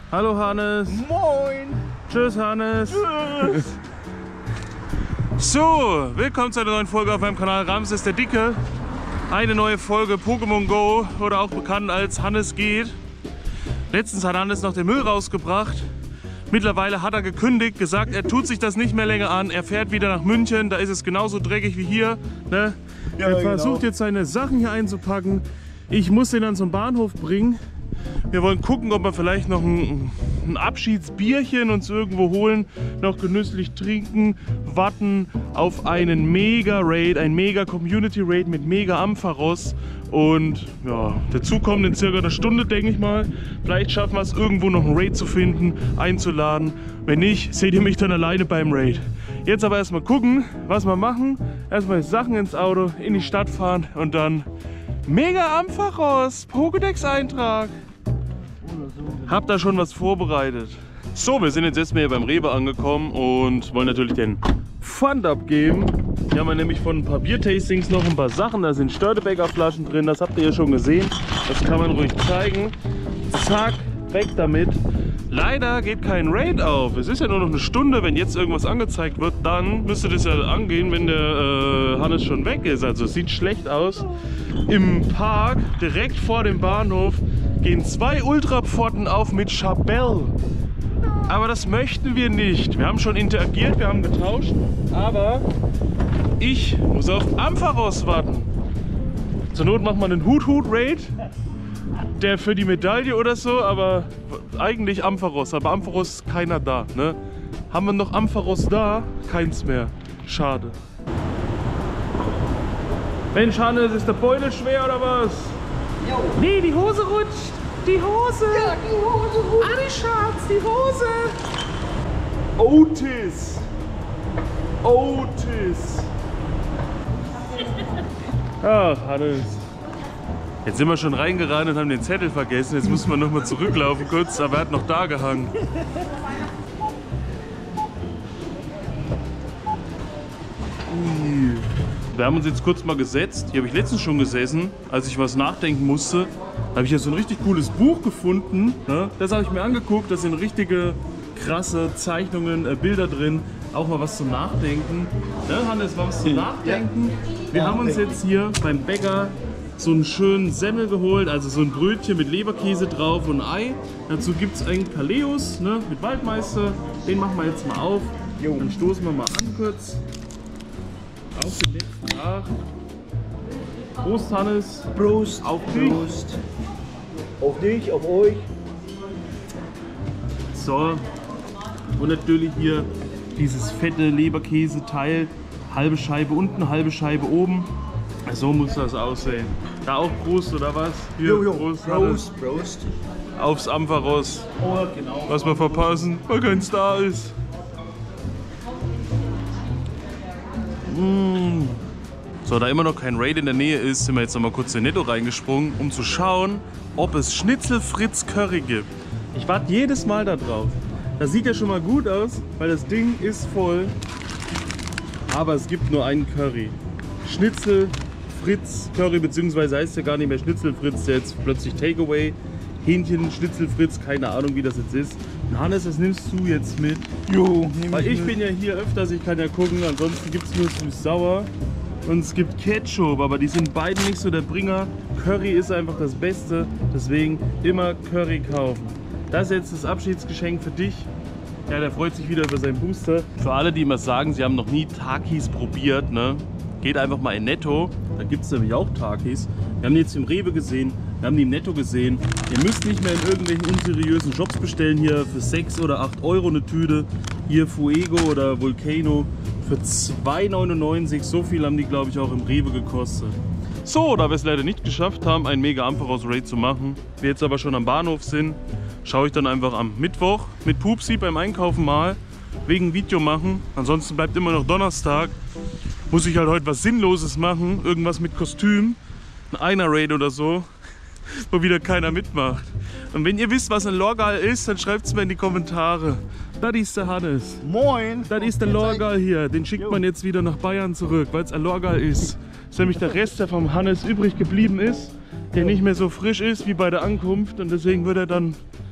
Hallo Hannes. Moin. Tschüss Hannes. Tschüss. So, willkommen zu einer neuen Folge auf meinem Kanal Ramses der Dicke. Eine neue Folge Pokémon Go oder auch bekannt als Hannes geht. Letztens hat Hannes noch den Müll rausgebracht. Mittlerweile hat er gekündigt, gesagt, er tut sich das nicht mehr länger an. Er fährt wieder nach München, da ist es genauso dreckig wie hier. Ne? Ja, er versucht jetzt seine Sachen hier einzupacken. Ich muss den dann zum Bahnhof bringen. Wir wollen gucken, ob wir vielleicht noch ein Abschiedsbierchen uns irgendwo holen, noch genüsslich trinken, warten auf einen Mega-Raid, ein Mega-Community-Raid mit Mega-Ampharos. Und ja, der Zug kommt in circa einer Stunde, denke ich mal. Vielleicht schaffen wir es irgendwo noch einen Raid zu finden, einzuladen. Wenn nicht, seht ihr mich dann alleine beim Raid. Jetzt aber erstmal gucken, was wir machen. Erstmal Sachen ins Auto, in die Stadt fahren und dann Mega-Ampharos, Pokédex-Eintrag. Hab da schon was vorbereitet. So, wir sind jetzt erstmal hier beim Rewe angekommen und wollen natürlich den Pfand abgeben. Hier haben wir nämlich von ein paar Biertastings noch ein paar Sachen. Da sind Störtebeker Flaschen drin, das habt ihr ja schon gesehen. Das kann man ruhig zeigen. Zack, weg damit. Leider geht kein Raid auf. Es ist ja nur noch eine Stunde. Wenn jetzt irgendwas angezeigt wird, dann müsste das ja angehen, wenn der Hannes schon weg ist. Also es sieht schlecht aus. Im Park, direkt vor dem Bahnhof, gehen 2 Ultrapforten auf mit Chabelle. Aber das möchten wir nicht. Wir haben schon interagiert, wir haben getauscht, aber ich muss auf Ampharos warten. Zur Not macht man einen Hut-Hut-Raid, der für die Medaille oder so, aber eigentlich Ampharos. Aber Ampharos ist keiner da. Ne? Haben wir noch Ampharos da? Keins mehr. Schade. Mensch Hannes, ist der Beutel schwer oder was? Jo. Nee, die Hose rutscht. Die Hose. Ja, die Hose rutscht. Adi Schatz, die Hose. Otis. Otis. Ach, Hannes. Jetzt sind wir schon reingerannt und haben den Zettel vergessen. Jetzt müssen wir noch mal zurücklaufen kurz, aber er hat noch da gehangen. Wir haben uns jetzt kurz mal gesetzt. Hier habe ich letztens schon gesessen, als ich was nachdenken musste. Da habe ich jetzt so ein richtig cooles Buch gefunden. Ne? Das habe ich mir angeguckt. Da sind richtige krasse Zeichnungen, Bilder drin. Auch mal was zum Nachdenken. Ne, Hannes, was zum Nachdenken. Wir haben uns jetzt hier beim Bäcker so einen schönen Semmel geholt. Also so ein Brötchen mit Leberkäse drauf und Ei. Dazu gibt es einen Kaleus, ne, mit Waldmeister. Den machen wir jetzt mal auf. Dann stoßen wir mal an kurz. Auf den letzten Tag. Prost, Hannes. Prost. Auf dich. Prost. Auf dich, auf euch. So. Und natürlich hier dieses fette Leberkäse-Teil. Halbe Scheibe unten, halbe Scheibe oben. So muss das aussehen. Da auch Prost oder was? Hier, Jo, jo. Prost, Prost, Prost. aufs Ampharos. Oh, genau. Was wir verpassen, weil keins da ist. So, da immer noch kein Raid in der Nähe ist, sind wir jetzt noch mal kurz in Netto reingesprungen, um zu schauen, ob es Schnitzel Fritz Curry gibt. Ich warte jedes Mal da drauf. Das sieht ja schon mal gut aus, weil das Ding ist voll. Aber es gibt nur einen Curry. Schnitzel Fritz Curry, beziehungsweise heißt ja gar nicht mehr Schnitzel Fritz, der jetzt plötzlich Takeaway. Hähnchen, Schnitzel Fritz, keine Ahnung wie das jetzt ist. Und Hannes, das nimmst du jetzt mit. Jo, Weil ich bin ja hier öfters, ich kann ja gucken, ansonsten gibt es nur süß-sauer. Und es gibt Ketchup, aber die sind beide nicht so der Bringer. Curry ist einfach das Beste, deswegen immer Curry kaufen. Das ist jetzt das Abschiedsgeschenk für dich. Ja, der freut sich wieder über seinen Booster. Für alle, die immer sagen, sie haben noch nie Takis probiert, ne? Geht einfach mal in Netto. Da gibt es nämlich auch Takis. Wir haben die jetzt im Rewe gesehen, wir haben die im Netto gesehen. Ihr müsst nicht mehr in irgendwelchen unseriösen Shops bestellen. Hier für 6 oder 8 Euro eine Tüte. Hier Fuego oder Volcano für 2,99 €. So viel haben die, glaube ich, auch im Rewe gekostet. So, da wir es leider nicht geschafft haben, einen Mega Ampharos Raid zu machen, wir jetzt aber schon am Bahnhof sind, schaue ich dann einfach am Mittwoch mit Pupsi beim Einkaufen mal wegen Video machen. Ansonsten bleibt immer noch Donnerstag. Muss ich halt heute was Sinnloses machen, irgendwas mit Kostüm, ein Einer-Raid oder so, wo wieder keiner mitmacht. Und wenn ihr wisst, was ein Lorgal ist, dann schreibt es mir in die Kommentare. Das ist der Hannes. Moin. Das ist der Lorgal hier. Den schickt man jetzt wieder nach Bayern zurück, weil es ein Lorgal ist. Das ist nämlich der Rest, der vom Hannes übrig geblieben ist, der nicht mehr so frisch ist wie bei der Ankunft. Und deswegen wird er dann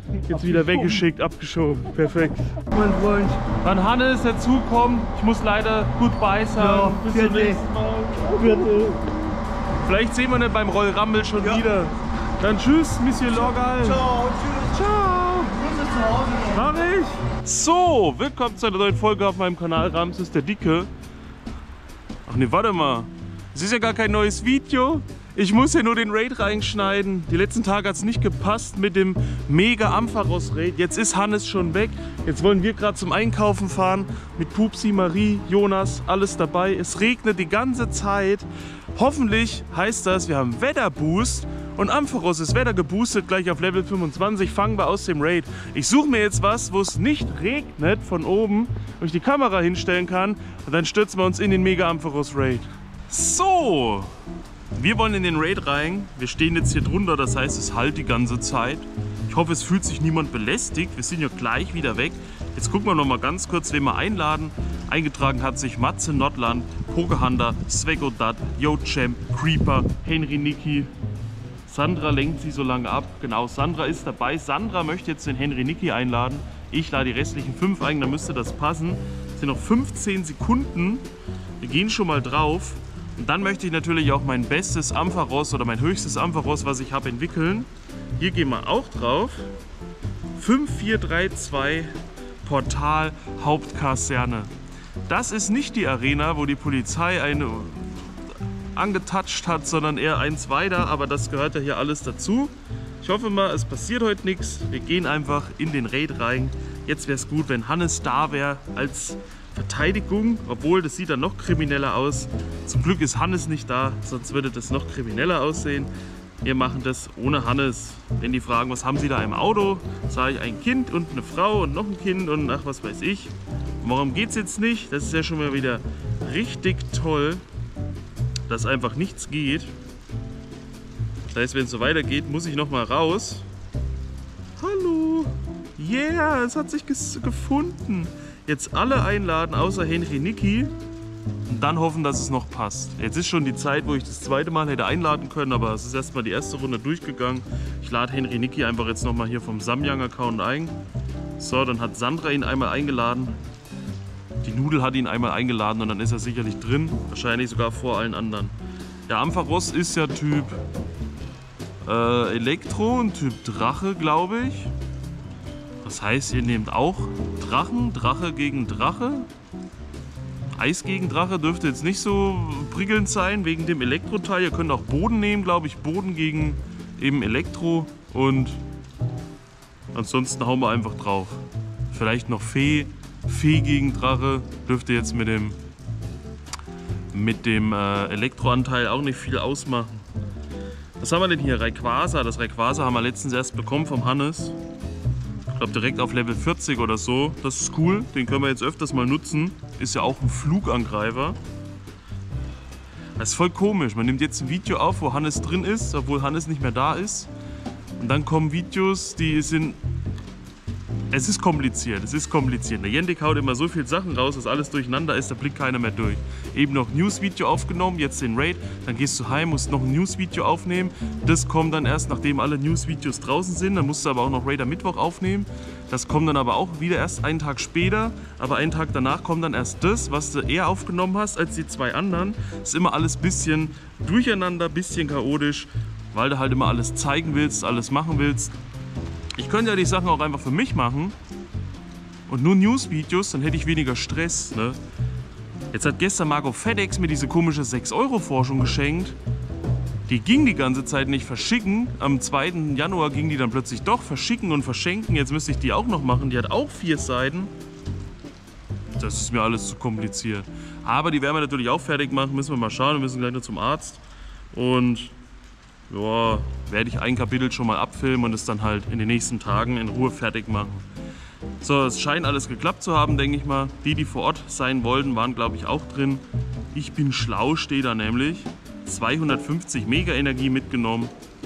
Jetzt wieder weggeschickt, abgeschoben. Perfekt. Mein Freund. Wann Hannes dazukommt, ich muss leider goodbye sagen. Ja, Bis zum bitte. nächsten Mal. Bitte. Vielleicht sehen wir ihn beim Rollrammel schon wieder. Dann tschüss, Monsieur Logal. Ciao, tschüss. Ciao. Grüße zu Hause noch. Mach ich. So, willkommen zu einer neuen Folge auf meinem Kanal Ramses der Dicke. Ach ne, warte mal. Es ist ja gar kein neues Video. Ich muss ja nur den Raid reinschneiden. Die letzten Tage hat es nicht gepasst mit dem mega Ampharos Raid. Jetzt ist Hannes schon weg. Jetzt wollen wir gerade zum Einkaufen fahren. Mit Pupsi, Marie, Jonas, alles dabei. Es regnet die ganze Zeit. Hoffentlich heißt das, wir haben Wetterboost. Und Ampharos ist Wetter geboostet, gleich auf Level 25. Fangen wir aus dem Raid. Ich suche mir jetzt was, wo es nicht regnet von oben, wo ich die Kamera hinstellen kann. Und dann stürzen wir uns in den mega Ampharos Raid. So. Wir wollen in den Raid rein. Wir stehen jetzt hier drunter, das heißt, es halt die ganze Zeit. Ich hoffe, es fühlt sich niemand belästigt. Wir sind ja gleich wieder weg. Jetzt gucken wir noch mal ganz kurz, wen wir einladen. Eingetragen hat sich Matze Nordland, Pokehunter, Svegodat, Yo-Champ, Creeper, Henry Niki. Sandra lenkt sie so lange ab. Genau, Sandra ist dabei. Sandra möchte jetzt den Henry Niki einladen. Ich lade die restlichen 5 ein, dann müsste das passen. Es sind noch 15 Sekunden. Wir gehen schon mal drauf. Und dann möchte ich natürlich auch mein bestes Ampharos oder mein höchstes Ampharos, was ich habe, entwickeln. Hier gehen wir auch drauf. 5432 Portal Hauptkaserne. Das ist nicht die Arena, wo die Polizei eine angetatscht hat, sondern eher eins weiter. Aber das gehört ja hier alles dazu. Ich hoffe mal, es passiert heute nichts. Wir gehen einfach in den Raid rein. Jetzt wäre es gut, wenn Hannes da wäre als Verteidigung, obwohl das sieht dann noch krimineller aus. Zum Glück ist Hannes nicht da, sonst würde das noch krimineller aussehen. Wir machen das ohne Hannes. Wenn die fragen, was haben Sie da im Auto, sage ich ein Kind und eine Frau und noch ein Kind und ach, was weiß ich. Warum geht es jetzt nicht? Das ist ja schon mal wieder richtig toll, dass einfach nichts geht. Das heißt, wenn es so weitergeht, muss ich noch mal raus. Hallo! Yeah, es hat sich gefunden. Jetzt alle einladen, außer Henry Niki. Und dann hoffen, dass es noch passt. Jetzt ist schon die Zeit, wo ich das zweite Mal hätte einladen können, aber es ist erstmal die erste Runde durchgegangen. Ich lade Henry Niki einfach jetzt nochmal hier vom Samyang-Account ein. So, dann hat Sandra ihn einmal eingeladen. Die Nudel hat ihn einmal eingeladen und dann ist er sicherlich drin. Wahrscheinlich sogar vor allen anderen. Der Ampharos ist ja Typ Elektro und Typ Drache, glaube ich. Das heißt, ihr nehmt auch Drachen, Drache gegen Drache. Eis gegen Drache dürfte jetzt nicht so prickelnd sein, wegen dem Elektroteil. Ihr könnt auch Boden nehmen, glaube ich. Boden gegen eben Elektro. Und ansonsten hauen wir einfach drauf. Vielleicht noch Fee. Fee gegen Drache dürfte jetzt mit dem Elektroanteil auch nicht viel ausmachen. Was haben wir denn hier? Rayquaza. Das Rayquaza haben wir letztens erst bekommen vom Hannes. Ich glaube direkt auf Level 40 oder so. Das ist cool, den können wir jetzt öfters mal nutzen. Ist ja auch ein Flugangreifer. Das ist voll komisch. Man nimmt jetzt ein Video auf, wo Hannes drin ist, obwohl Hannes nicht mehr da ist. Und dann kommen Videos, die sind... Es ist kompliziert, es ist kompliziert. Der Jendik haut immer so viele Sachen raus, dass alles durcheinander ist, da blickt keiner mehr durch. Eben noch ein News-Video aufgenommen, jetzt den Raid, dann gehst du heim, musst noch ein News-Video aufnehmen. Das kommt dann erst, nachdem alle News-Videos draußen sind, dann musst du aber auch noch Raid am Mittwoch aufnehmen. Das kommt dann aber auch wieder erst einen Tag später, aber einen Tag danach kommt dann erst das, was du eher aufgenommen hast als die 2 anderen. Ist immer alles ein bisschen durcheinander, ein bisschen chaotisch, weil du halt immer alles zeigen willst, alles machen willst. Ich könnte ja die Sachen auch einfach für mich machen und nur News-Videos, dann hätte ich weniger Stress. Ne? Jetzt hat gestern Marco FedEx mir diese komische 6-Euro-Forschung geschenkt. Die ging die ganze Zeit nicht verschicken. Am 2. Januar ging die dann plötzlich doch verschicken und verschenken. Jetzt müsste ich die auch noch machen. Die hat auch 4 Seiten. Das ist mir alles zu kompliziert. Aber die werden wir natürlich auch fertig machen. Müssen wir mal schauen. Wir müssen gleich noch zum Arzt. Und... ja, werde ich ein Kapitel schon mal abfilmen und es dann halt in den nächsten Tagen in Ruhe fertig machen. So, es scheint alles geklappt zu haben, denke ich mal. Die vor Ort sein wollten, waren glaube ich auch drin. Ich bin schlau, steht da nämlich. 250 Mega Energie mitgenommen.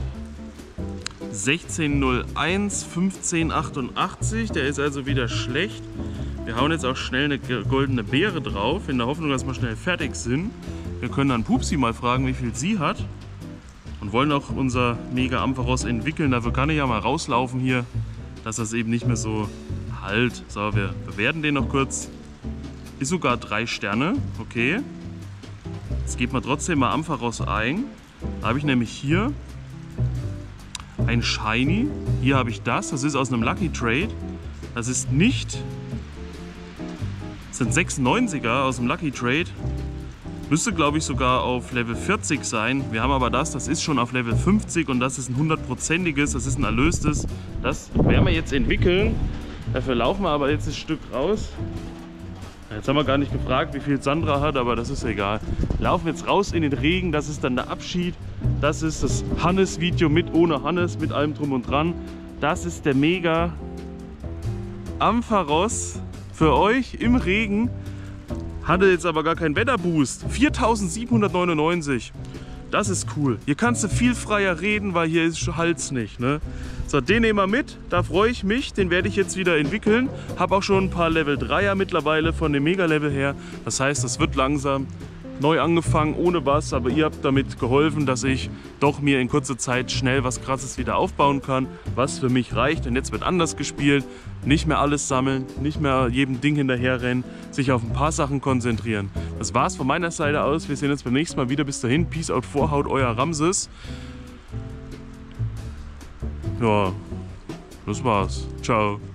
1601, 1588, der ist also wieder schlecht. Wir hauen jetzt auch schnell eine goldene Beere drauf, in der Hoffnung, dass wir schnell fertig sind. Wir können dann Pupsi mal fragen, wie viel sie hat. Und wollen auch unser Mega Ampharos entwickeln. Dafür kann ich ja mal rauslaufen hier dass das eben nicht mehr so halt. So, wir bewerten den noch kurz. Ist sogar 3 Sterne, okay. Jetzt geht man trotzdem mal Ampharos ein. Da habe ich nämlich hier ein Shiny. Hier habe ich das ist aus einem Lucky Trade. Das ist nicht... Das sind 96er aus dem Lucky Trade. Müsste, glaube ich, sogar auf Level 40 sein. Wir haben aber das ist schon auf Level 50 und das ist ein 100%iges, das ist ein erlöstes. Das werden wir jetzt entwickeln. Dafür laufen wir aber jetzt ein Stück raus. Jetzt haben wir gar nicht gefragt, wie viel Sandra hat, aber das ist egal. Laufen jetzt raus in den Regen, das ist dann der Abschied. Das ist das Hannes-Video mit, ohne Hannes, mit allem drum und dran. Das ist der Mega Ampharos für euch im Regen. Hatte jetzt aber gar keinen Wetterboost. 4.799. Das ist cool. Hier kannst du viel freier reden, weil hier ist Hals nicht. Ne? So, den nehmen wir mit. Da freue ich mich. Den werde ich jetzt wieder entwickeln. Habe auch schon ein paar Level 3er mittlerweile von dem Mega-Level her. Das heißt, das wird langsam neu angefangen, ohne was. Aber ihr habt damit geholfen, dass ich doch mir in kurzer Zeit schnell was Krasses wieder aufbauen kann. Was für mich reicht. Und jetzt wird anders gespielt. Nicht mehr alles sammeln, nicht mehr jedem Ding hinterherrennen, sich auf ein paar Sachen konzentrieren. Das war's von meiner Seite aus. Wir sehen uns beim nächsten Mal wieder. Bis dahin, Peace out, Vorhaut, euer Ramses. Ja, das war's. Ciao.